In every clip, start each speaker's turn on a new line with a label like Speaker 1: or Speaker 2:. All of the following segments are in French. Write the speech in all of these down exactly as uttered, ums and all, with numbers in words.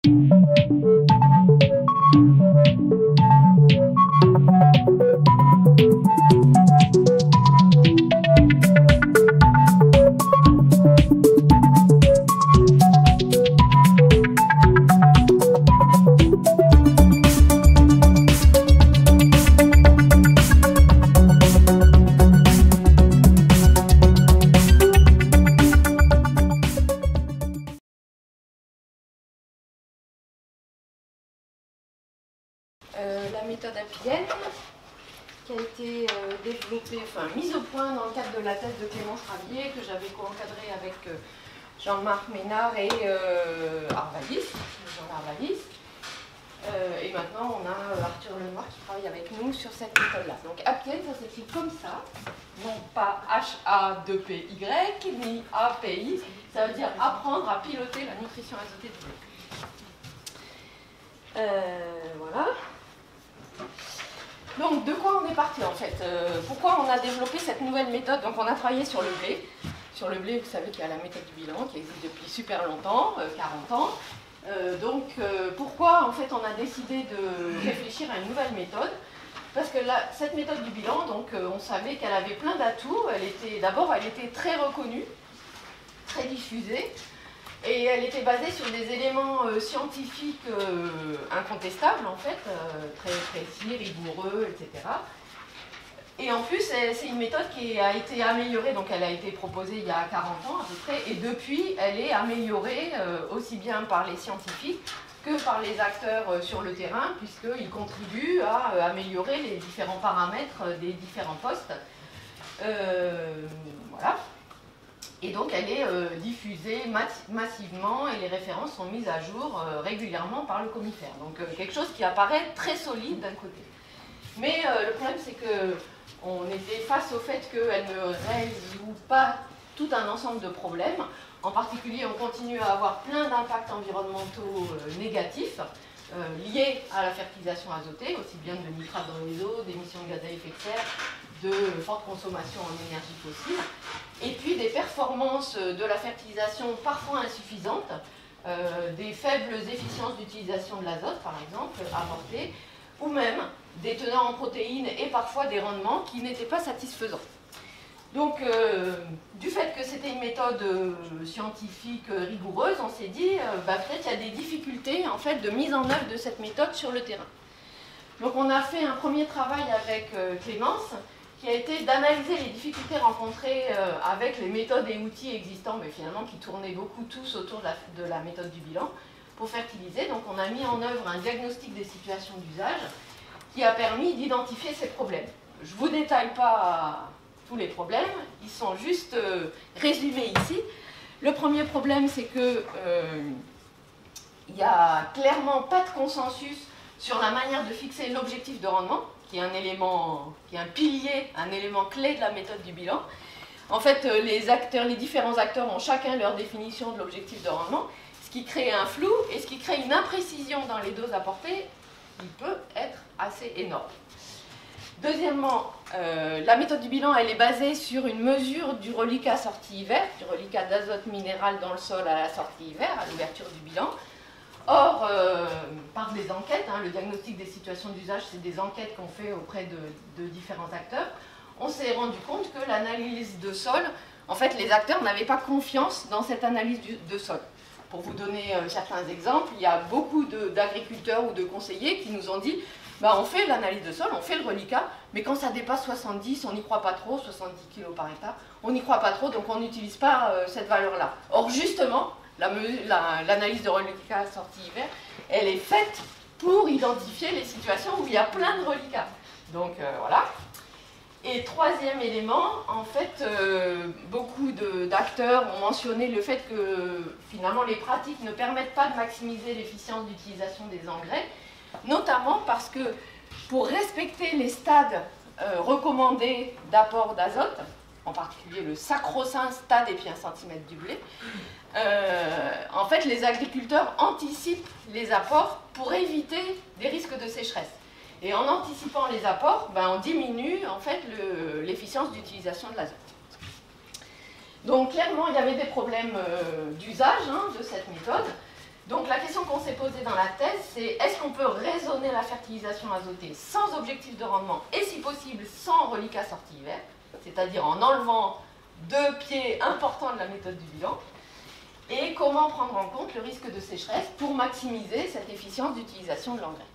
Speaker 1: Euh, la méthode Appienne, qui a été euh, développée, enfin mise au point dans le cadre de la thèse de Clémence Rabier, que j'avais co-encadrée avec euh, Jean-Marc Ménard et euh, Arvalis, Jean Arvalis. Euh, et maintenant, on a Arthur Lenoir qui travaille avec nous sur cette méthode-là. Donc Appienne, ça s'écrit comme ça, non pas H A deux P Y, ni A P I, ça veut dire apprendre à piloter la nutrition azotée du blé. Euh, voilà. Donc, de quoi on est parti en fait? euh, Pourquoi on a développé cette nouvelle méthode? Donc, on a travaillé sur le blé. Sur le blé, vous savez qu'il y a la méthode du bilan qui existe depuis super longtemps, euh, quarante ans. Euh, donc, euh, pourquoi en fait on a décidé de réfléchir à une nouvelle méthode? Parce que là, cette méthode du bilan, donc, euh, on savait qu'elle avait plein d'atouts. Elle était, d'abord, elle était très reconnue, très diffusée. Et elle était basée sur des éléments euh, scientifiques euh, incontestables, en fait, euh, très précis, rigoureux, et cetera. Et en plus, c'est une méthode qui a été améliorée, donc elle a été proposée il y a quarante ans à peu près, et depuis, elle est améliorée euh, aussi bien par les scientifiques que par les acteurs euh, sur le terrain, puisqu'ils contribuent à euh, améliorer les différents paramètres des différents postes. Euh, voilà. Et donc elle est euh, diffusée massivement et les références sont mises à jour euh, régulièrement par le comifère. Donc euh, quelque chose qui apparaît très solide d'un côté. Mais euh, le problème c'est qu'on était face au fait qu'elle ne résout pas tout un ensemble de problèmes. En particulier, on continue à avoir plein d'impacts environnementaux euh, négatifs euh, liés à la fertilisation azotée, aussi bien de nitrates dans les eaux, d'émissions de gaz à effet de serre, de forte consommation en énergie fossile, et puis des performances de la fertilisation parfois insuffisantes, euh, des faibles efficiences d'utilisation de l'azote par exemple apportées, ou même des tenants en protéines et parfois des rendements qui n'étaient pas satisfaisants. Donc euh, du fait que c'était une méthode euh, scientifique euh, rigoureuse, on s'est dit euh, bah, peut-être il y a des difficultés en fait de mise en œuvre de cette méthode sur le terrain. Donc on a fait un premier travail avec euh, Clémence, qui a été d'analyser les difficultés rencontrées euh, avec les méthodes et outils existants, mais finalement qui tournaient beaucoup tous autour de la, de la méthode du bilan, pour fertiliser. Donc on a mis en œuvre un diagnostic des situations d'usage qui a permis d'identifier ces problèmes. Je ne vous détaille pas tous les problèmes, ils sont juste euh, résumés ici. Le premier problème, c'est que euh, il n'y a clairement pas de consensus sur la manière de fixer l'objectif de rendement, qui est un élément, qui est un pilier, un élément clé de la méthode du bilan. En fait, les acteurs, les différents acteurs ont chacun leur définition de l'objectif de rendement, ce qui crée un flou et ce qui crée une imprécision dans les doses apportées, qui peut être assez énorme. Deuxièmement, euh, la méthode du bilan, elle est basée sur une mesure du reliquat sortie hiver, du reliquat d'azote minéral dans le sol à la sortie hiver, à l'ouverture du bilan. Or, euh, par des enquêtes, hein, le diagnostic des situations d'usage, c'est des enquêtes qu'on fait auprès de, de différents acteurs, on s'est rendu compte que l'analyse de sol, en fait, les acteurs n'avaient pas confiance dans cette analyse du, de sol. Pour vous donner euh, certains exemples, il y a beaucoup d'agriculteurs ou de conseillers qui nous ont dit bah, on fait l'analyse de sol, on fait le reliquat, mais quand ça dépasse soixante-dix, on n'y croit pas trop, soixante-dix kilos par hectare, on n'y croit pas trop, donc on n'utilise pas euh, cette valeur-là. Or, justement, l'analyse la, la, de reliquat sortie hiver, elle est faite pour identifier les situations où il y a plein de reliquats. Donc euh, voilà. Et troisième élément, en fait, euh, beaucoup d'acteurs ont mentionné le fait que finalement les pratiques ne permettent pas de maximiser l'efficience d'utilisation des engrais, notamment parce que pour respecter les stades euh, recommandés d'apport d'azote, en particulier le sacro-saint stade et puis un centimètre du blé, euh, en fait les agriculteurs anticipent les apports pour éviter des risques de sécheresse. Et en anticipant les apports, ben, on diminue en fait l'efficience d'utilisation de l'azote. Donc clairement, il y avait des problèmes euh, d'usage hein, de cette méthode. Donc la question qu'on s'est posée dans la thèse, c'est est-ce qu'on peut raisonner la fertilisation azotée sans objectif de rendement et si possible sans reliquat sortie hiver, c'est-à-dire en enlevant deux pieds importants de la méthode du bilan, et comment prendre en compte le risque de sécheresse pour maximiser cette efficience d'utilisation de l'engrais.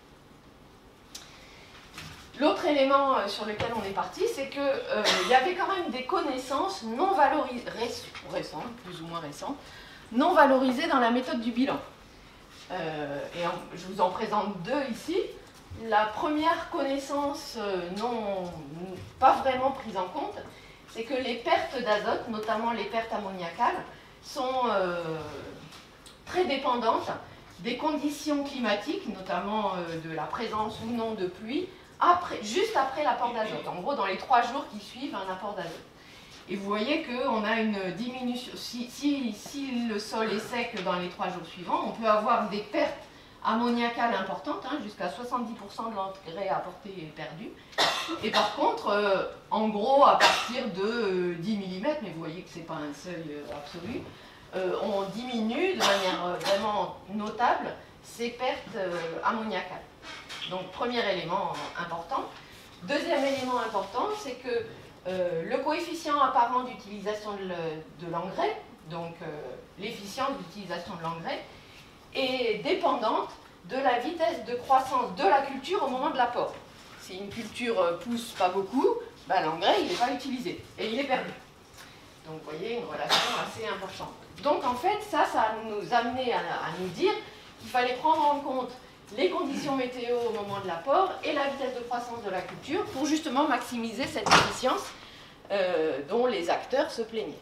Speaker 1: L'autre élément sur lequel on est parti, c'est qu'il euh, y avait quand même des connaissances non valorisées, récentes, plus ou moins récentes, non valorisées dans la méthode du bilan. Euh, et en, je vous en présente deux ici. La première connaissance euh, non, pas vraiment prise en compte, c'est que les pertes d'azote, notamment les pertes ammoniacales, sont euh, très dépendantes des conditions climatiques, notamment euh, de la présence ou non de pluie, après, juste après l'apport d'azote. En gros, dans les trois jours qui suivent un apport d'azote. Et vous voyez qu'on a une diminution. Si, si, si le sol est sec dans les trois jours suivants, on peut avoir des pertes ammoniacales importantes, hein, jusqu'à soixante-dix pour cent de l'engrais apporté est perdu. Et par contre, euh, en gros, à partir de euh, dix millimètres, mais vous voyez que ce n'est pas un seuil euh, absolu, euh, on diminue de manière euh, vraiment notable ces pertes euh, ammoniacales. Donc, premier élément important. Deuxième élément important, c'est que euh, le coefficient apparent d'utilisation de l'engrais, donc euh, l'efficience d'utilisation de l'engrais, est dépendante de la vitesse de croissance de la culture au moment de l'apport. Si une culture pousse pas beaucoup, ben, l'engrais il n'est pas utilisé et il est perdu. Donc vous voyez une relation assez importante. Donc en fait ça, ça nous amenait à, à nous dire qu'il fallait prendre en compte les conditions météo au moment de l'apport et la vitesse de croissance de la culture pour justement maximiser cette efficience euh, dont les acteurs se plaignaient.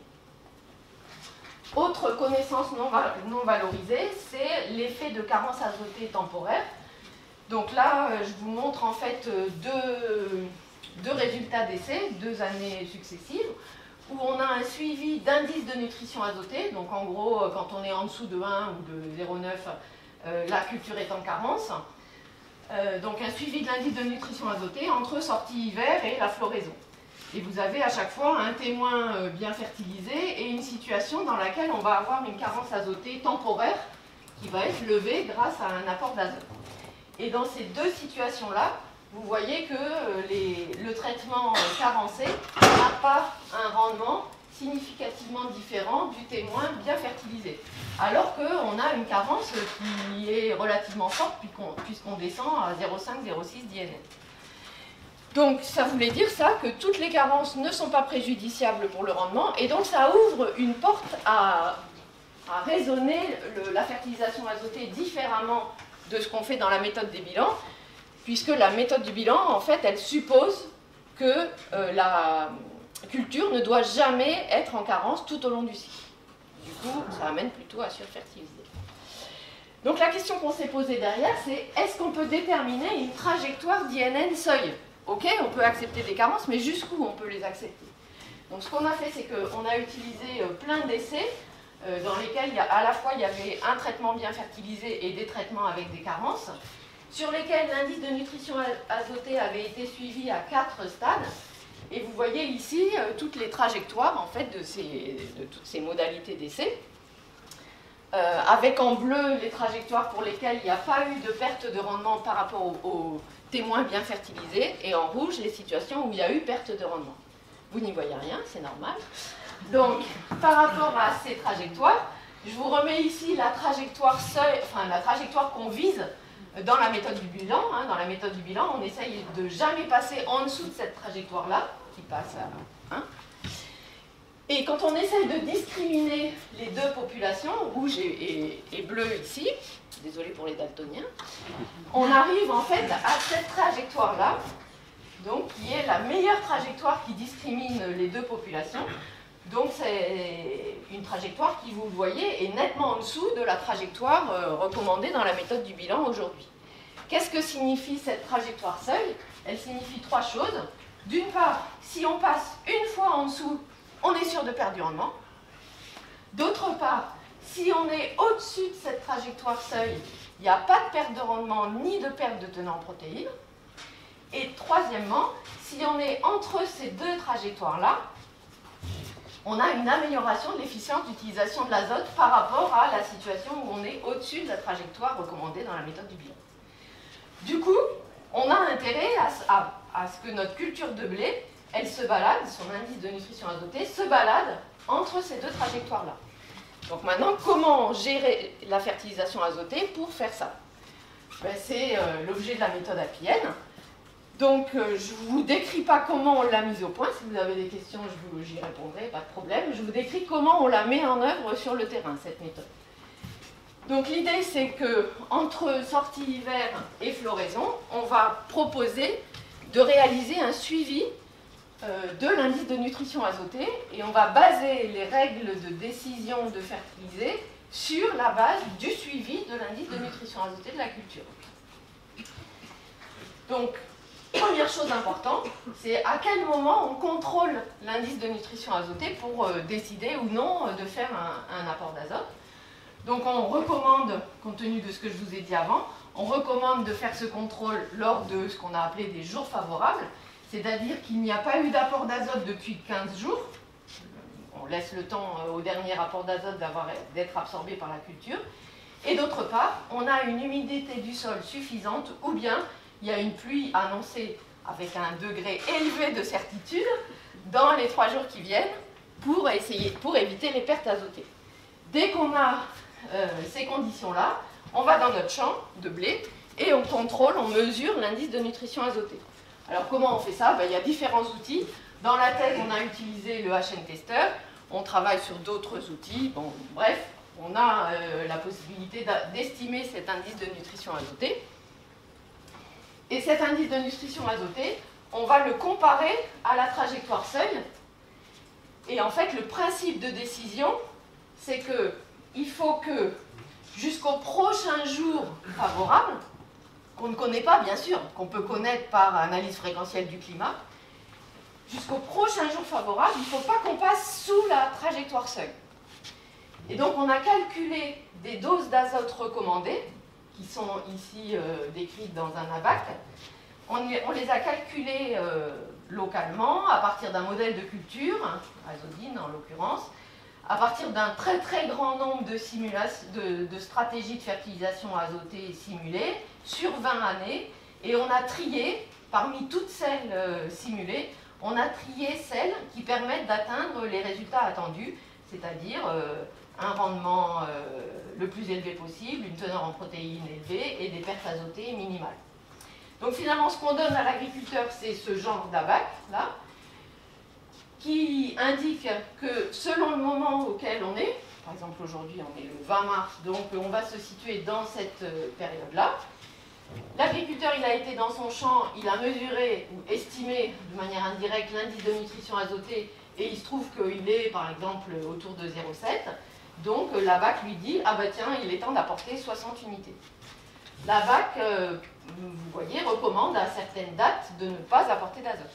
Speaker 1: Autre connaissance non, non valorisée, c'est l'effet de carence azotée temporaire. Donc là, je vous montre en fait deux, deux résultats d'essais, deux années successives, où on a un suivi d'indice de nutrition azotée. Donc en gros, quand on est en dessous de un ou de zéro virgule neuf, euh, la culture est en carence. Euh, donc un suivi de l'indice de nutrition azotée entre sortie hiver et la floraison. Et vous avez à chaque fois un témoin bien fertilisé et une situation dans laquelle on va avoir une carence azotée temporaire qui va être levée grâce à un apport d'azote. Et dans ces deux situations-là, vous voyez que les, le traitement carencé n'a pas un rendement significativement différent du témoin bien fertilisé. Alors qu'on a une carence qui est relativement forte puisqu'on descend à zéro virgule cinq, zéro virgule six d'I N N. Donc ça voulait dire ça, que toutes les carences ne sont pas préjudiciables pour le rendement, et donc ça ouvre une porte à, à raisonner le, la fertilisation azotée différemment de ce qu'on fait dans la méthode des bilans, puisque la méthode du bilan, en fait, elle suppose que euh, la culture ne doit jamais être en carence tout au long du cycle. Du coup, ça amène plutôt à surfertiliser. Donc la question qu'on s'est posée derrière, c'est est-ce qu'on peut déterminer une trajectoire d'I N N seuil ? Ok, on peut accepter des carences, mais jusqu'où on peut les accepter? Donc ce qu'on a fait, c'est qu'on a utilisé plein d'essais euh, dans lesquels il y a, à la fois il y avait un traitement bien fertilisé et des traitements avec des carences, sur lesquels l'indice de nutrition azotée avait été suivi à quatre stades. Et vous voyez ici euh, toutes les trajectoires en fait, de, ces, de toutes ces modalités d'essai, euh, avec en bleu les trajectoires pour lesquelles il n'y a pas eu de perte de rendement par rapport au, au témoins bien fertilisés, et en rouge les situations où il y a eu perte de rendement. Vous n'y voyez rien, c'est normal. Donc, par rapport à ces trajectoires, je vous remets ici la trajectoire seuil, enfin la trajectoire qu'on vise dans la méthode du bilan. Hein. Dans la méthode du bilan, on essaye de jamais passer en dessous de cette trajectoire-là, qui passe à un. Et quand on essaye de discriminer les deux populations, rouge et, et, et bleu ici, désolé pour les daltoniens, on arrive en fait à cette trajectoire-là, donc qui est la meilleure trajectoire qui discrimine les deux populations. Donc c'est une trajectoire qui, vous le voyez, est nettement en dessous de la trajectoire euh, recommandée dans la méthode du bilan aujourd'hui. Qu'est-ce que signifie cette trajectoire seuil? Elle signifie trois choses. D'une part, si on passe une fois en dessous, on est sûr de perdre du rendement. D'autre part, si on est au-dessus de cette trajectoire seuil, il n'y a pas de perte de rendement ni de perte de tenant en protéines. Et troisièmement, si on est entre ces deux trajectoires-là, on a une amélioration de l'efficience d'utilisation de l'azote par rapport à la situation où on est au-dessus de la trajectoire recommandée dans la méthode du bilan. Du coup, on a intérêt à, à, à ce que notre culture de blé, elle se balade, son indice de nutrition azotée, se balade entre ces deux trajectoires-là. Donc maintenant, comment gérer la fertilisation azotée pour faire ça? Ben, c'est euh, l'objet de la méthode Appienne. Donc, euh, je ne vous décris pas comment on l'a mise au point. Si vous avez des questions, j'y répondrai, pas de problème. Je vous décris comment on la met en œuvre sur le terrain, cette méthode. Donc, l'idée, c'est qu'entre sortie hiver et floraison, on va proposer de réaliser un suivi euh, de l'indice de nutrition azotée et on va baser les règles de décision de fertiliser sur la base du suivi de l'indice de nutrition azotée de la culture. Donc, première chose importante, c'est à quel moment on contrôle l'indice de nutrition azotée pour euh, décider ou non euh, de faire un, un apport d'azote. Donc on recommande, compte tenu de ce que je vous ai dit avant, on recommande de faire ce contrôle lors de ce qu'on a appelé des jours favorables, c'est-à-dire qu'il n'y a pas eu d'apport d'azote depuis quinze jours. On laisse le temps euh, au dernier apport d'azote d'être absorbé par la culture. Et d'autre part, on a une humidité du sol suffisante ou bien il y a une pluie annoncée avec un degré élevé de certitude dans les trois jours qui viennent pour, essayer, pour éviter les pertes azotées. Dès qu'on a euh, ces conditions-là, on va dans notre champ de blé et on contrôle, on mesure l'indice de nutrition azotée. Alors comment on fait ça? Ben, il y a différents outils. Dans la thèse, on a utilisé le H N Tester, on travaille sur d'autres outils. Bon, bref, on a euh, la possibilité d'estimer cet indice de nutrition azotée. Et cet indice de nutrition azotée, on va le comparer à la trajectoire seuil. Et en fait, le principe de décision, c'est qu'il faut que, jusqu'au prochain jour favorable, qu'on ne connaît pas bien sûr, qu'on peut connaître par analyse fréquentielle du climat, jusqu'au prochain jour favorable, il ne faut pas qu'on passe sous la trajectoire seuil. Et donc, on a calculé des doses d'azote recommandées, qui sont ici euh, décrites dans un A B A C. On, on les a calculées euh, localement, à partir d'un modèle de culture, hein, azodine en l'occurrence, à partir d'un très très grand nombre de, de, de stratégies de fertilisation azotée simulées, sur vingt années, et on a trié, parmi toutes celles euh, simulées, on a trié celles qui permettent d'atteindre les résultats attendus, c'est-à-dire euh, un rendement euh, le plus élevé possible, une teneur en protéines élevée et des pertes azotées minimales. Donc finalement, ce qu'on donne à l'agriculteur, c'est ce genre d'A B A C, là, qui indique que selon le moment auquel on est, par exemple aujourd'hui on est le vingt mars, donc on va se situer dans cette période-là. L'agriculteur, il a été dans son champ, il a mesuré ou estimé de manière indirecte l'indice de nutrition azotée et il se trouve qu'il est par exemple autour de zéro virgule sept. Donc l'A B A C lui dit, ah bah tiens, il est temps d'apporter soixante unités. L'A B A C, euh, vous voyez, recommande à certaines dates de ne pas apporter d'azote.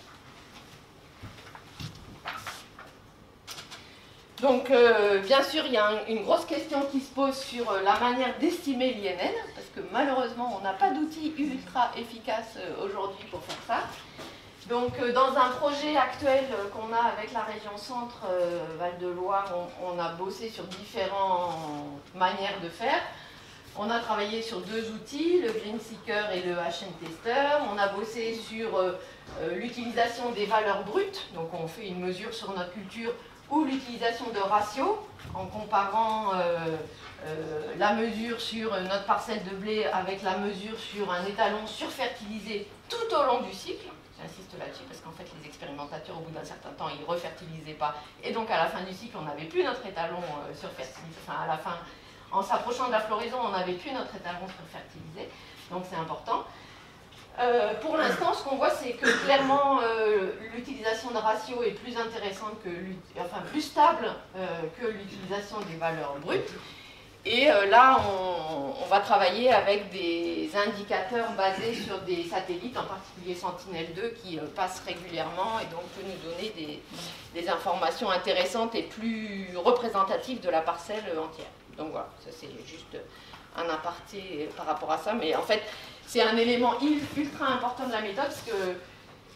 Speaker 1: Donc euh, bien sûr, il y a un, une grosse question qui se pose sur euh, la manière d'estimer l'I N N, parce que malheureusement, on n'a pas d'outils ultra efficaces euh, aujourd'hui pour faire ça. Donc euh, dans un projet actuel euh, qu'on a avec la région Centre, euh, Val-de-Loire, on, on a bossé sur différentes manières de faire. On a travaillé sur deux outils, le GreenSeeker et le H N Tester. On a bossé sur euh, euh, l'utilisation des valeurs brutes, donc on fait une mesure sur notre culture, ou l'utilisation de ratios, en comparant euh, euh, la mesure sur notre parcelle de blé avec la mesure sur un étalon surfertilisé tout au long du cycle. J'insiste là-dessus parce qu'en fait les expérimentateurs au bout d'un certain temps ils ne refertilisaient pas et donc à la fin du cycle on n'avait plus notre étalon euh, surfertilisé, enfin à la fin, en s'approchant de la floraison on n'avait plus notre étalon surfertilisé, donc c'est important. Euh, pour l'instant, ce qu'on voit, c'est que clairement euh, l'utilisation de ratios est plus intéressante que, enfin plus stable euh, que l'utilisation des valeurs brutes. Et euh, là, on, on va travailler avec des indicateurs basés sur des satellites, en particulier Sentinelle deux, qui euh, passent régulièrement et donc peut nous donner des, des informations intéressantes et plus représentatives de la parcelle entière. Donc voilà, ça c'est juste un aparté par rapport à ça, mais en fait, c'est un élément ultra important de la méthode parce que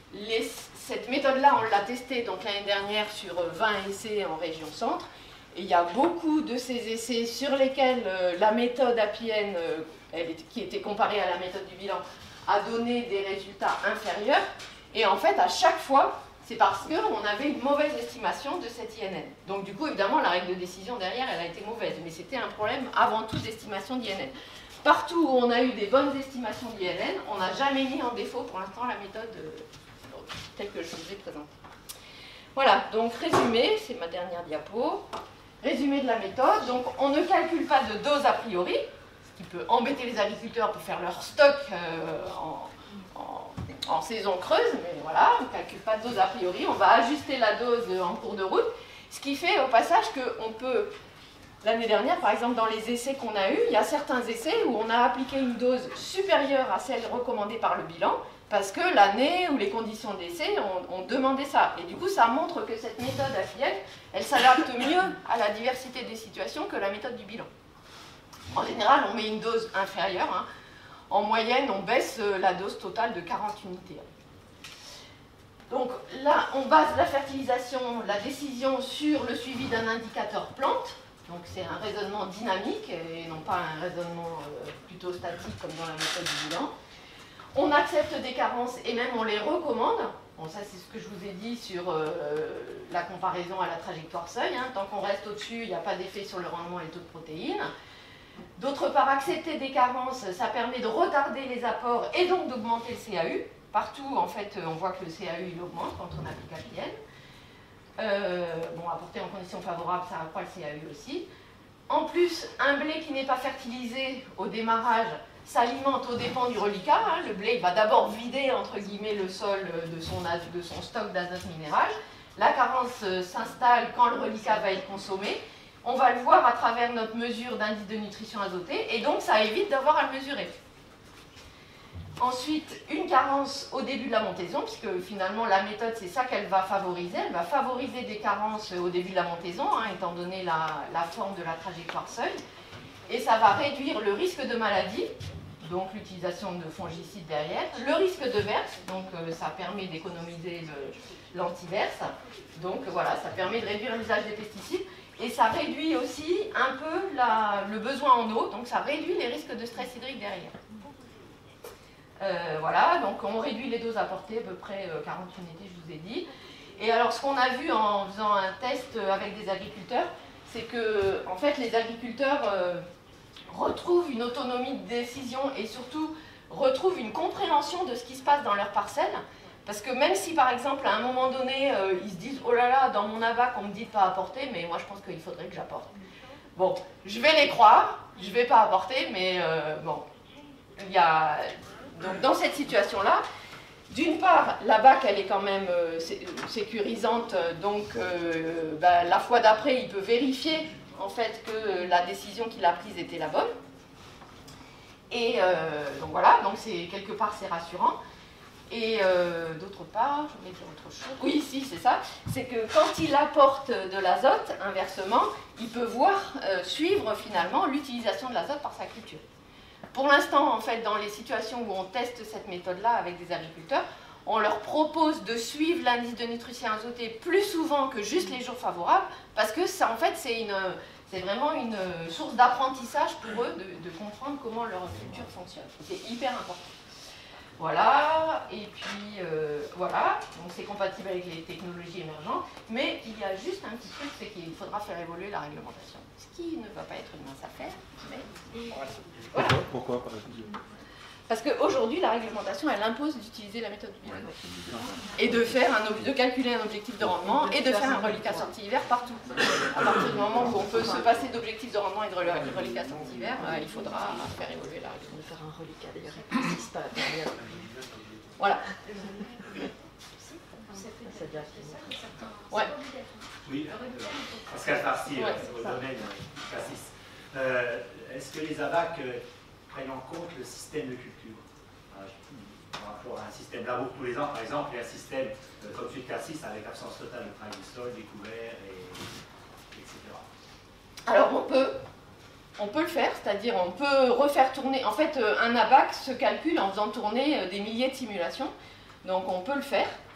Speaker 1: les, cette méthode-là, on l'a testée l'année dernière sur vingt essais en région centre. Et il y a beaucoup de ces essais sur lesquels euh, la méthode A P I N, euh, elle, qui était comparée à la méthode du bilan, a donné des résultats inférieurs. Et en fait, à chaque fois, c'est parce qu'on avait une mauvaise estimation de cette I N N. Donc du coup, évidemment, la règle de décision derrière, elle a été mauvaise. Mais c'était un problème avant tout d'estimation d'I N N. Partout où on a eu des bonnes estimations d'I N N, on n'a jamais mis en défaut pour l'instant la méthode euh, telle que je vous ai présentée. Voilà, donc résumé, c'est ma dernière diapo. Résumé de la méthode, donc on ne calcule pas de dose a priori, ce qui peut embêter les agriculteurs pour faire leur stock euh, en, en, en saison creuse, mais voilà, on ne calcule pas de dose a priori, on va ajuster la dose en cours de route, ce qui fait au passage qu'on peut, l'année dernière par exemple dans les essais qu'on a eus, il y a certains essais où on a appliqué une dose supérieure à celle recommandée par le bilan, parce que l'année ou les conditions d'essai ont, ont demandé ça. Et du coup, ça montre que cette méthode A P I N, elle s'adapte mieux à la diversité des situations que la méthode du bilan. En général, on met une dose inférieure. Hein. En moyenne, on baisse la dose totale de quarante unités. Donc là, on base la fertilisation, la décision sur le suivi d'un indicateur plante. Donc c'est un raisonnement dynamique et non pas un raisonnement euh, plutôt statique comme dans la méthode du bilan. On accepte des carences et même on les recommande. Bon, ça c'est ce que je vous ai dit sur euh, la comparaison à la trajectoire seuil. Hein. Tant qu'on reste au-dessus, il n'y a pas d'effet sur le rendement et le taux de protéines. D'autre part, accepter des carences, ça permet de retarder les apports et donc d'augmenter le C A U. Partout, en fait, on voit que le C A U il augmente quand on applique A P I N. Euh, bon, apporter en conditions favorables, ça accroît le C A U aussi. En plus, un blé qui n'est pas fertilisé au démarrage s'alimente aux dépens du reliquat. Hein. Le blé il va d'abord vider entre guillemets le sol de son, de son stock d'azote minéral. La carence euh, s'installe quand le reliquat va être consommé. On va le voir à travers notre mesure d'indice de nutrition azotée et donc ça évite d'avoir à le mesurer. Ensuite, une carence au début de la montaison, puisque finalement la méthode c'est ça qu'elle va favoriser. Elle va favoriser des carences au début de la montaison, hein, étant donné la, la forme de la trajectoire seuil. Et ça va réduire le risque de maladie, donc l'utilisation de fongicides derrière, le risque de verse, donc euh, ça permet d'économiser l'antiverse, donc voilà, ça permet de réduire l'usage des pesticides, et ça réduit aussi un peu la, le besoin en eau, donc ça réduit les risques de stress hydrique derrière. Euh, voilà, donc on réduit les doses apportées, à peu près euh, quarante unités, je vous ai dit. Et alors ce qu'on a vu en faisant un test avec des agriculteurs, c'est que en fait les agriculteurs euh, retrouvent une autonomie de décision et surtout retrouvent une compréhension de ce qui se passe dans leur parcelle. Parce que même si par exemple à un moment donné euh, ils se disent oh là là dans mon abac on me dit de pas apporter, mais moi je pense qu'il faudrait que j'apporte. Bon, je vais les croire, je vais pas apporter, mais euh, bon, il y a donc dans cette situation là. D'une part, la B A C, elle est quand même euh, sécurisante, donc euh, bah, la fois d'après, il peut vérifier en fait que la décision qu'il a prise était la bonne. Et euh, donc voilà, donc c'est quelque part c'est rassurant. Et euh, d'autre part, je vais dire autre chose. Oui, si, c'est ça. C'est que quand il apporte de l'azote, inversement, il peut voir euh, suivre finalement l'utilisation de l'azote par sa culture. Pour l'instant, en fait, dans les situations où on teste cette méthode-là avec des agriculteurs, on leur propose de suivre l'indice de nutrition azotée plus souvent que juste les jours favorables, parce que ça, en fait, c'est une, c'est vraiment une source d'apprentissage pour eux de, de comprendre comment leur culture fonctionne. C'est hyper important. Voilà, et puis euh, voilà, donc c'est compatible avec les technologies émergentes, mais il y a juste un petit truc, c'est qu'il faudra faire évoluer la réglementation. Ce qui ne va pas être une mince affaire, mais voilà.
Speaker 2: Pourquoi, Pourquoi par exemple ?
Speaker 1: Parce qu'aujourd'hui, la réglementation, elle impose d'utiliser la méthode du bilan. Et de, faire un, de calculer un objectif de rendement et de faire un reliquat sortie-hiver partout. À partir du moment où on peut se passer d'objectifs de rendement et de reliquat sortie-hiver, euh, il faudra faire évoluer la réglementation.
Speaker 3: Faire un reliquat, d'ailleurs, il n'existe pas à la période.
Speaker 1: Voilà. Ouais.
Speaker 4: Oui, Pascal Farcy,
Speaker 1: ouais,
Speaker 4: au domaine Cassis. Euh, Est-ce que les A B A C euh, prennent en compte le système de culture par rapport à un système labo tous les ans, par exemple, et un système euh, comme celui de Cassis avec absence totale de travail du sol, découvert, et, et cetera.
Speaker 1: Alors on peut, on peut le faire, c'est-à-dire on peut refaire tourner. En fait, un A B A C se calcule en faisant tourner des milliers de simulations, donc on peut le faire.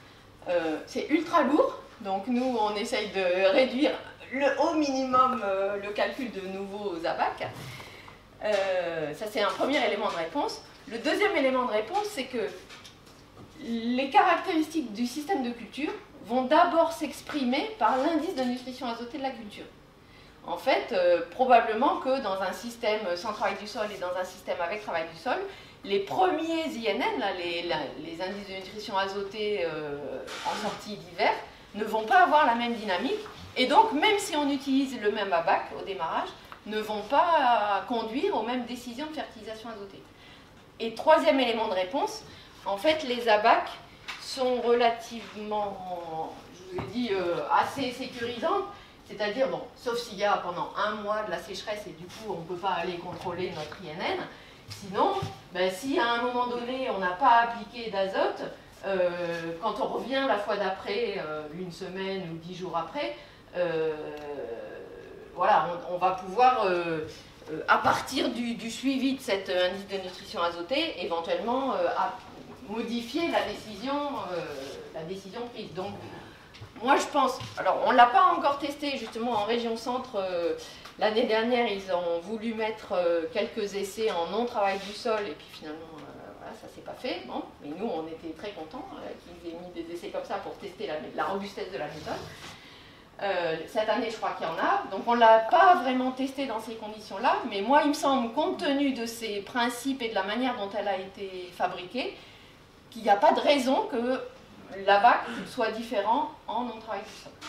Speaker 1: Euh, c'est ultra lourd, donc nous on essaye de réduire le, au minimum euh, le calcul de nouveaux A B A C. Euh, ça c'est un premier élément de réponse. Le deuxième élément de réponse, c'est que les caractéristiques du système de culture vont d'abord s'exprimer par l'indice de nutrition azotée de la culture. En fait, euh, probablement que dans un système sans travail du sol et dans un système avec travail du sol, les premiers I N N, là, les, la, les indices de nutrition azotée euh, en sortie d'hiver, ne vont pas avoir la même dynamique. Et donc, même si on utilise le même A B A C au démarrage, ne vont pas conduire aux mêmes décisions de fertilisation azotée. Et troisième élément de réponse, en fait, les A B A C sont relativement, je vous ai dit, euh, assez sécurisantes. C'est-à-dire, bon, sauf s'il y a pendant un mois de la sécheresse et du coup on ne peut pas aller contrôler notre I N N. Sinon, ben, si à un moment donné on n'a pas appliqué d'azote, euh, quand on revient la fois d'après, euh, une semaine ou dix jours après, euh, voilà, on, on va pouvoir, euh, euh, à partir du, du suivi de cet indice de nutrition azotée, éventuellement euh, à modifier la décision, euh, la décision prise. Donc, moi, je pense, alors on ne l'a pas encore testé justement en région centre. Euh, L'année dernière, ils ont voulu mettre euh, quelques essais en non-travail du sol et puis finalement, euh, voilà, ça ne s'est pas fait. Bon, mais nous, on était très contents euh, qu'ils aient mis des essais comme ça pour tester la, la robustesse de la méthode. Euh, cette année, je crois qu'il y en a. Donc, on ne l'a pas vraiment testé dans ces conditions-là. Mais moi, il me semble, compte tenu de ses principes et de la manière dont elle a été fabriquée, qu'il n'y a pas de raison que l'A B A C soit différent en non-travail du sol.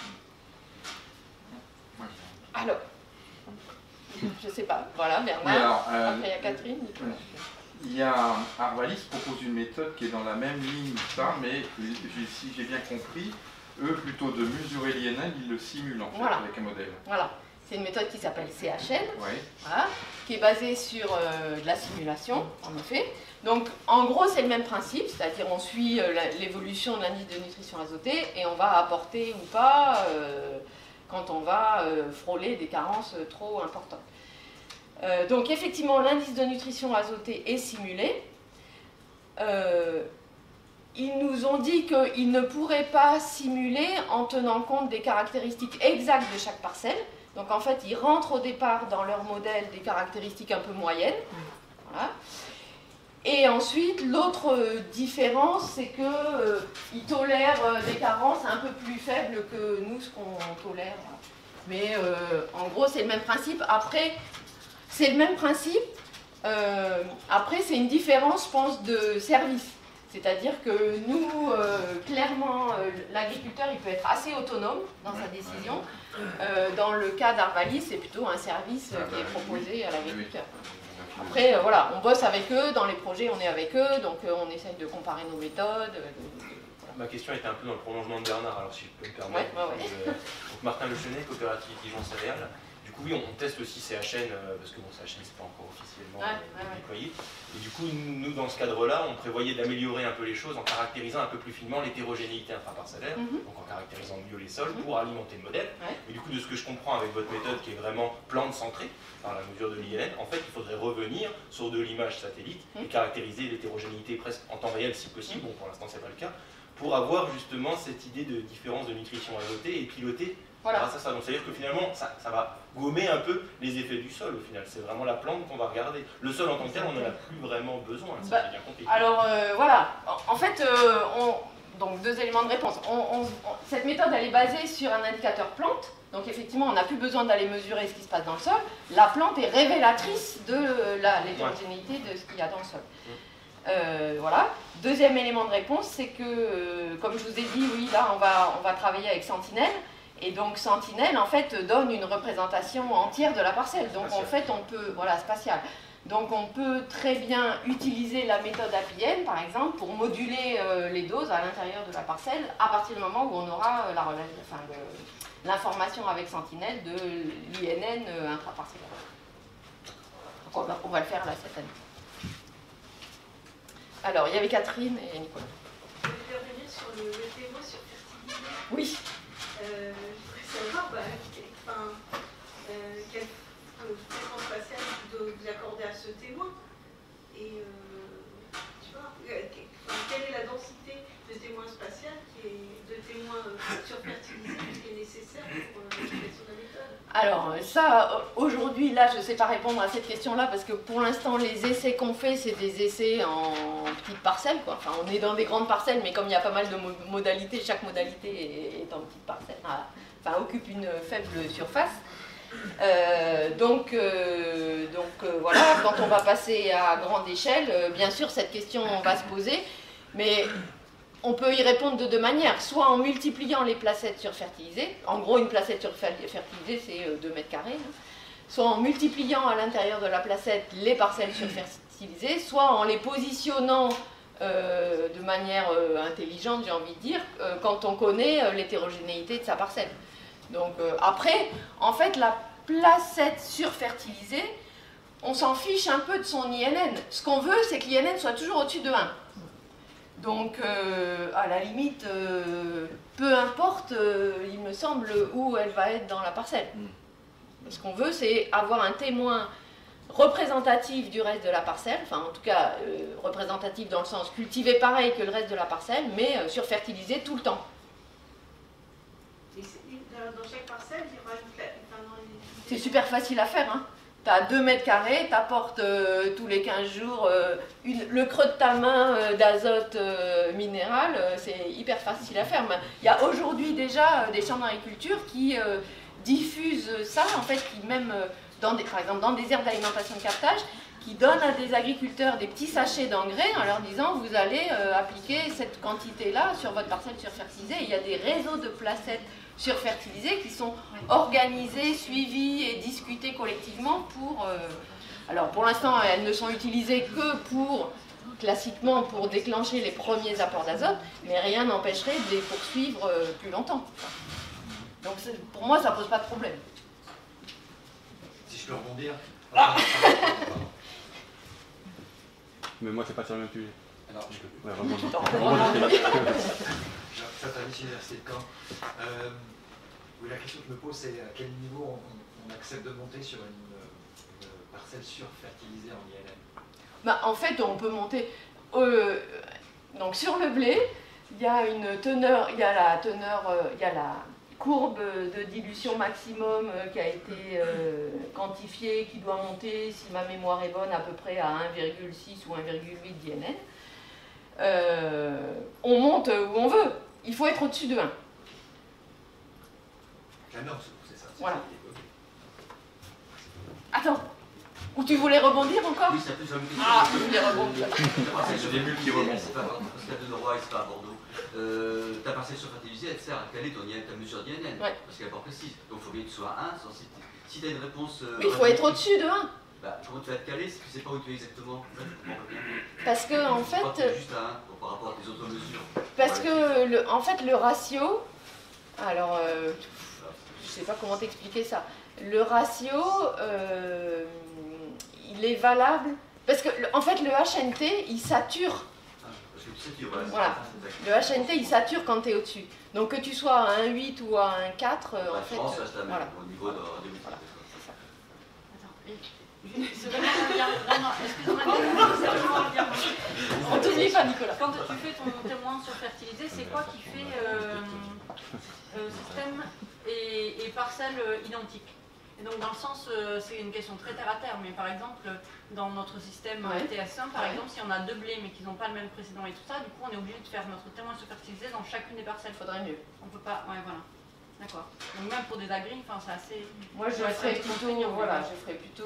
Speaker 1: Alors, je ne sais pas, voilà, Bernard,
Speaker 2: oui, alors, euh,
Speaker 1: après il y a Catherine.
Speaker 2: Il y a Arvalis qui propose une méthode qui est dans la même ligne, ça, mais si j'ai bien compris, eux, plutôt de mesurer l'I N N, ils le simulent en fait, voilà, avec un modèle.
Speaker 1: Voilà, c'est une méthode qui s'appelle C H N,
Speaker 2: oui,
Speaker 1: voilà, qui est basée sur euh, de la simulation, en effet. Donc, en gros, c'est le même principe, c'est-à-dire on suit euh, l'évolution de l'indice de nutrition azotée et on va apporter ou pas euh, quand on va euh, frôler des carences trop importantes. Euh, donc, effectivement, l'indice de nutrition azotée est simulé. Euh, ils nous ont dit qu'ils ne pourraient pas simuler en tenant compte des caractéristiques exactes de chaque parcelle. Donc, en fait, ils rentrent au départ dans leur modèle des caractéristiques un peu moyennes. Voilà. Et ensuite, l'autre différence, c'est qu'ils euh, tolèrent des carences un peu plus faibles que nous, ce qu'on tolère. Mais euh, en gros, c'est le même principe. Après, c'est le même principe. Euh, après, c'est une différence, je pense, de service. C'est-à-dire que nous, euh, clairement, euh, l'agriculteur, il peut être assez autonome dans sa décision. Euh, dans le cas d'Arvalis, c'est plutôt un service euh, qui est proposé à l'agriculteur. Après, euh, voilà, on bosse avec eux, dans les projets, on est avec eux, donc euh, on essaye de comparer nos méthodes. Euh, de, de, voilà.
Speaker 5: Ma question était un peu dans le prolongement de Bernard, alors si je peux me permettre.
Speaker 1: Ouais, ouais, ouais.
Speaker 5: Euh, donc Martin Le Chenet, coopérative Dijon Céréales. Du coup, oui, on teste aussi C H N, euh, parce que bon, C H N, c'est pas encore officiellement
Speaker 1: ouais,
Speaker 5: euh,
Speaker 1: ouais,
Speaker 5: déployé. Et du coup, nous, dans ce cadre-là, on prévoyait d'améliorer un peu les choses en caractérisant un peu plus finement l'hétérogénéité intraparcellaire, mm-hmm, donc en caractérisant mieux les sols, mm-hmm, pour alimenter le modèle. Ouais. Et du coup, de ce que je comprends avec votre méthode qui est vraiment plante-centrée, par la mesure de l'I N N, en fait, il faudrait revenir sur de l'image satellite et caractériser l'hétérogénéité presque en temps réel si possible, bon pour l'instant c'est pas le cas, pour avoir justement cette idée de différence de nutrition azotée et piloter voilà, grâce à ça. Donc c'est-à-dire que finalement ça, ça va gommer un peu les effets du sol au final, c'est vraiment la plante qu'on va regarder. Le sol en tant que tel, on n'en a plus vraiment besoin, si
Speaker 1: bah,
Speaker 5: j'ai bien compris.
Speaker 1: Alors euh, voilà, en fait, euh, on, donc deux éléments de réponse. On, on, on, cette méthode elle est basée sur un indicateur plante. Donc effectivement, on n'a plus besoin d'aller mesurer ce qui se passe dans le sol. La plante est révélatrice de l'hétérogénéité de ce qu'il y a dans le sol. Euh, voilà. Deuxième élément de réponse, c'est que, euh, comme je vous ai dit, oui, là, on va, on va travailler avec Sentinelle. Et donc Sentinelle, en fait, donne une représentation entière de la parcelle. Donc spatial. En fait, on peut, voilà, spatial. Donc on peut très bien utiliser la méthode A P I N, par exemple, pour moduler euh, les doses à l'intérieur de la parcelle, à partir du moment où on aura euh, la relation, enfin, le, l'information avec Sentinelle de l'I N N euh, intraparcellaire. Donc on va, on va le faire là cette année. Alors, il y avait Catherine et Nicolas.
Speaker 6: Je voulais revenir sur le, le témoin sur fertilité.
Speaker 1: Oui.
Speaker 6: Euh, je voudrais savoir bah, quelle, enfin, euh, quelle euh, fréquence spatiale vous, vous accordez à ce témoin. Et euh, tu vois, euh, enfin, quelle est la densité de témoin spatial qui est de
Speaker 1: Alors ça, aujourd'hui, là, je ne sais pas répondre à cette question-là parce que pour l'instant, les essais qu'on fait, c'est des essais en petites parcelles, quoi. Enfin, on est dans des grandes parcelles, mais comme il y a pas mal de mo modalités, chaque modalité est, est en petites parcelles, enfin, occupe une faible surface. Euh, donc, euh, donc euh, voilà, quand on va passer à grande échelle, euh, bien sûr, cette question va se poser, mais on peut y répondre de deux manières, soit en multipliant les placettes surfertilisées, en gros une placette surfertilisée c'est deux mètres carrés, hein, soit en multipliant à l'intérieur de la placette les parcelles surfertilisées, soit en les positionnant euh, de manière euh, intelligente, j'ai envie de dire, euh, quand on connaît euh, l'hétérogénéité de sa parcelle. Donc euh, après, en fait, la placette surfertilisée, on s'en fiche un peu de son I N N. Ce qu'on veut, c'est que l'I N N soit toujours au-dessus de un. Donc, euh, à la limite, euh, peu importe, euh, il me semble, où elle va être dans la parcelle. Ce qu'on veut, c'est avoir un témoin représentatif du reste de la parcelle, enfin en tout cas euh, représentatif dans le sens cultivé pareil que le reste de la parcelle, mais euh, surfertilisé tout le temps.
Speaker 6: Dans chaque parcelle, il y aura une plaque.
Speaker 1: C'est super facile à faire, hein. Tu as deux mètres carrés, tu apportes euh, tous les quinze jours euh, une, le creux de ta main euh, d'azote euh, minéral, euh, c'est hyper facile à faire. Il y a aujourd'hui déjà euh, des champs d'agriculture qui euh, diffusent ça, en fait, qui même, euh, dans des, par exemple dans des aires d'alimentation de captage, qui donnent à des agriculteurs des petits sachets d'engrais en leur disant vous allez euh, appliquer cette quantité-là sur votre parcelle surfertilisée. Il y a des réseaux de placettes surfertilisées qui sont organisées, suivies et discutées collectivement pour... Euh, alors pour l'instant, elles ne sont utilisées que pour, classiquement, pour déclencher les premiers apports d'azote, mais rien n'empêcherait de les poursuivre euh, plus longtemps. Donc pour moi, ça ne pose pas de problème.
Speaker 7: Si je peux rebondir...
Speaker 1: Ah
Speaker 8: mais moi, c'est pas sur le même sujet.
Speaker 7: Alors, je peux...
Speaker 8: Ouais, rebondir.
Speaker 7: Ça travaille chez l'Université de Caen. Euh, oui, la question que je me pose, c'est à quel niveau on, on accepte de monter sur une, une parcelle surfertilisée en I N N?
Speaker 1: Bah, en fait, on peut monter... Euh, donc sur le blé, il y a une teneur, il y a la teneur, euh, il y a la courbe de dilution maximum euh, qui a été euh, quantifiée, qui doit monter, si ma mémoire est bonne, à peu près à un virgule six ou un virgule huit d'I N N. Euh, on monte où on veut. Il faut être au-dessus de un.
Speaker 7: La norme, c'est ça.
Speaker 1: Voilà. Attends. Ou tu voulais rebondir encore?
Speaker 9: Oui, c'est plus sur une question.
Speaker 1: Ah, tu voulais rebondir.
Speaker 2: C'est des bulles qui rebondent.
Speaker 9: C'est pas parce qu'il y a de Leroy, c'est pas à Bordeaux. Euh, ta parcelle surfertilisée, elle sert à caler ton I N N, ta mesure d'I N N. Ouais. Parce qu'elle n'est pas précise. Donc il faut bien que tu sois à un. Sans, si si tu as une réponse. Euh,
Speaker 1: Mais il faut être au-dessus de un.
Speaker 9: Bah, comment tu vas te caler si tu ne sais pas où tu es exactement?
Speaker 1: Parce que, en fait.
Speaker 9: Tu es juste à un par rapport à tes autres mesures.
Speaker 1: Parce que, le, en fait, le ratio. Alors, euh, je sais pas comment t'expliquer ça. Le ratio, euh, il est valable. Parce que, en fait, le H N T, il sature.
Speaker 9: Ah, parce que tu satures, voilà.
Speaker 1: Voilà. Le H N T, il sature quand tu es au-dessus. Donc, que tu sois à un virgule huit ou à un virgule quatre,
Speaker 9: la
Speaker 1: en fait.
Speaker 9: Euh, voilà. Au niveau de,
Speaker 1: voilà.
Speaker 9: de, de,
Speaker 1: voilà. C'est ça.
Speaker 6: C'est vraiment un lien. Non, non, excuse-moi, c'est vraiment un lien.
Speaker 1: On t'oublie pas, Nicolas.
Speaker 6: Quand tu fais ton témoin surfertilisé, c'est quoi qui fait euh, euh, système et, et parcelle identiques? Et donc, dans le sens, euh, c'est une question très terre à terre, mais par exemple, dans notre système
Speaker 1: ouais.
Speaker 6: T S un, par ouais. exemple, si on a deux blés mais qu'ils n'ont pas le même précédent et tout ça, du coup, on est obligé de faire notre témoin surfertilisé dans chacune des parcelles.
Speaker 1: Faudrait mieux.
Speaker 6: On peut pas, ouais, voilà. D'accord. Donc même pour des agris, enfin c'est assez...
Speaker 1: Moi je ferais plutôt, voilà, je ferais plutôt...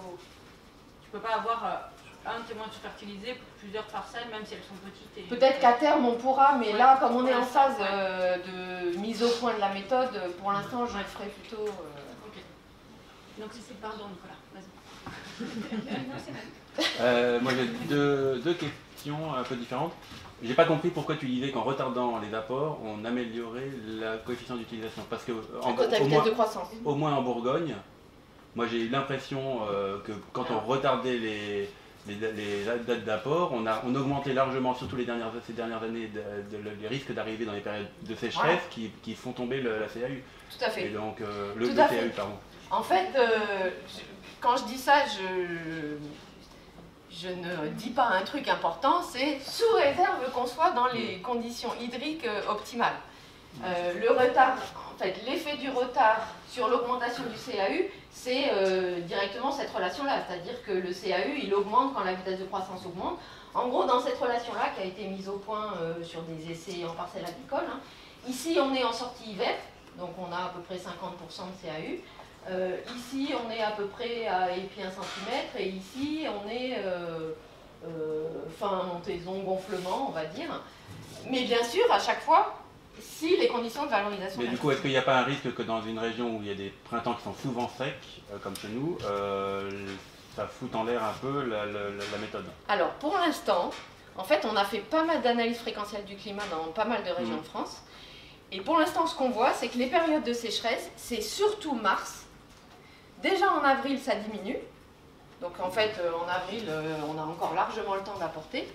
Speaker 6: Tu peux pas avoir euh, un témoin surfertilisé pour plusieurs parcelles, même si elles sont petites. Et...
Speaker 1: Peut-être qu'à terme on pourra, mais ouais. là, comme on est en phase
Speaker 6: ouais.
Speaker 1: euh, de mise au point de la méthode, pour l'instant je ouais. ferais plutôt... Euh...
Speaker 6: Ok. Donc si c'est... Pardon Nicolas, vas-y.
Speaker 8: euh, moi j'ai deux, deux questions un peu différentes. J'ai pas compris pourquoi tu disais qu'en retardant les apports, on améliorait la coefficient d'utilisation. Parce que en,
Speaker 1: au, moins, de croissance.
Speaker 8: au moins en Bourgogne, moi j'ai eu l'impression euh, que quand on retardait les, les, les dates d'apport, on, a, on augmentait largement, surtout les dernières, ces dernières années, de, de, de, les risques d'arriver dans les périodes de sécheresse ouais. qui, qui font tomber le, la C A U.
Speaker 1: Tout à fait.
Speaker 8: Et donc, euh, le,
Speaker 1: Tout
Speaker 8: le
Speaker 1: à
Speaker 8: C A U,
Speaker 1: fait.
Speaker 8: pardon.
Speaker 1: En fait, euh, je, quand je dis ça, je... Je ne dis pas un truc important, c'est sous réserve qu'on soit dans les conditions hydriques optimales. Euh, le retard, en fait, l'effet du retard sur l'augmentation du C A U, c'est euh, directement cette relation-là, c'est-à-dire que le C A U, il augmente quand la vitesse de croissance augmente. En gros, dans cette relation-là, qui a été mise au point euh, sur des essais en parcelles agricoles, hein, ici, on est en sortie hiver, donc on a à peu près cinquante pour cent de C A U. Euh, ici, on est à peu près à et puis un centimètre, et ici, on est euh, euh, fin montaison, gonflement, on va dire. Mais bien sûr, à chaque fois, si les conditions de valorisation...
Speaker 8: Mais du coup, est-ce qu'il n'y a pas un risque que dans une région où il y a des printemps qui sont souvent secs, euh, comme chez nous, euh, ça fout en l'air un peu la, la, la méthode?
Speaker 1: Alors, pour l'instant, en fait, on a fait pas mal d'analyses fréquentielles du climat dans pas mal de régions mmh. de France. Et pour l'instant, ce qu'on voit, c'est que les périodes de sécheresse, c'est surtout mars. Déjà en avril, ça diminue. Donc en fait, en avril, on a encore largement le temps d'apporter.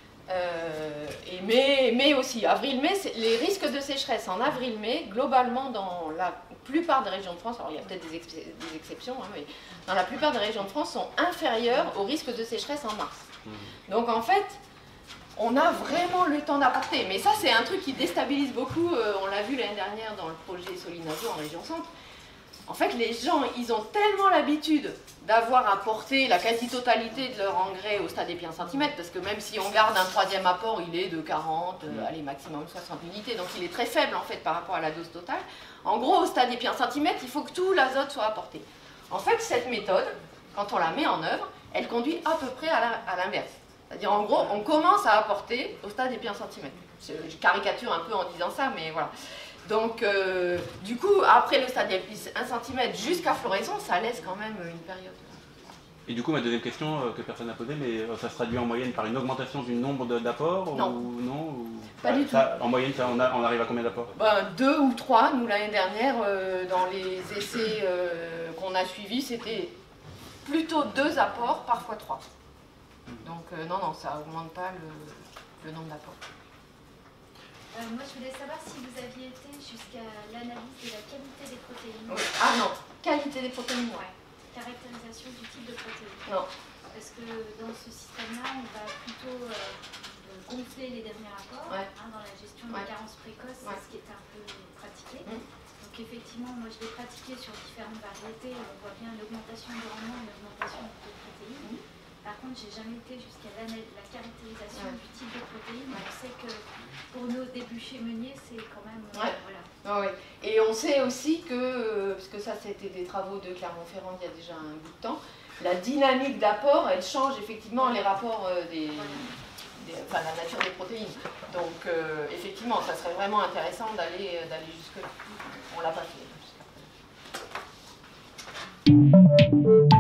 Speaker 1: Euh, et mai, mai aussi. Avril-mai, les risques de sécheresse en avril-mai, globalement, dans la plupart des régions de France, alors il y a peut-être des, ex des exceptions, hein, mais dans la plupart des régions de France, sont inférieurs aux risques de sécheresse en mars. Donc en fait, on a vraiment le temps d'apporter. Mais ça, c'est un truc qui déstabilise beaucoup. Euh, on l'a vu l'année dernière dans le projet Solinazo en région centre. En fait, les gens, ils ont tellement l'habitude d'avoir apporté la quasi-totalité de leur engrais au stade épi un centimètre, parce que même si on garde un troisième apport, il est de quarante, euh, allez, maximum soixante unités, donc il est très faible en fait par rapport à la dose totale. En gros, au stade épi un centimètre, il faut que tout l'azote soit apporté. En fait, cette méthode, quand on la met en œuvre, elle conduit à peu près à l'inverse. C'est-à-dire, en gros, on commence à apporter au stade épi un centimètre. Je caricature un peu en disant ça, mais voilà. Donc, euh, du coup, après le stade épi un centimètre jusqu'à floraison, ça laisse quand même une période.
Speaker 8: Et du coup, ma deuxième question, euh, que personne n'a posée, mais euh, ça se traduit en moyenne par une augmentation du nombre d'apports?
Speaker 1: Non.
Speaker 8: Ou non ou...
Speaker 1: Pas
Speaker 8: ah,
Speaker 1: du
Speaker 8: ça,
Speaker 1: tout.
Speaker 8: En moyenne, ça, on, a, on arrive à combien d'apports?
Speaker 1: Ben, deux ou trois. Nous, l'année dernière, euh, dans les essais euh, qu'on a suivis, c'était plutôt deux apports, parfois trois. Donc, euh, non, non, ça augmente pas le, le nombre d'apports.
Speaker 10: Euh, moi, je voulais savoir si vous aviez été jusqu'à l'analyse de la qualité des protéines.
Speaker 1: Oui. Ah non, qualité des protéines,
Speaker 10: ouais. Caractérisation du type de protéines.
Speaker 1: Non.
Speaker 10: Parce que dans ce système-là, on va plutôt euh, gonfler les derniers apports, ouais. hein, dans la gestion de
Speaker 1: ouais.
Speaker 10: la carence précoce, ouais. ce qui est un peu pratiqué. Mmh. Donc effectivement, moi je l'ai pratiqué sur différentes variétés, on voit bien l'augmentation du rendement et l'augmentation du taux de protéines. Mmh. Par contre, j'ai jamais été jusqu'à la, la caractérisation ouais. du type de protéines. Ouais. On sait que pour nos débouchés meuniers, c'est quand même...
Speaker 1: Ouais.
Speaker 10: Euh, voilà.
Speaker 1: Ah ouais. Et on sait aussi que, parce que ça c'était des travaux de Clermont-Ferrand il y a déjà un bout de temps, la dynamique d'apport, elle change effectivement les rapports des, des, enfin la nature des protéines. Donc euh, effectivement, ça serait vraiment intéressant d'aller d'aller jusque là. On l'a pas fait jusqu'à présent.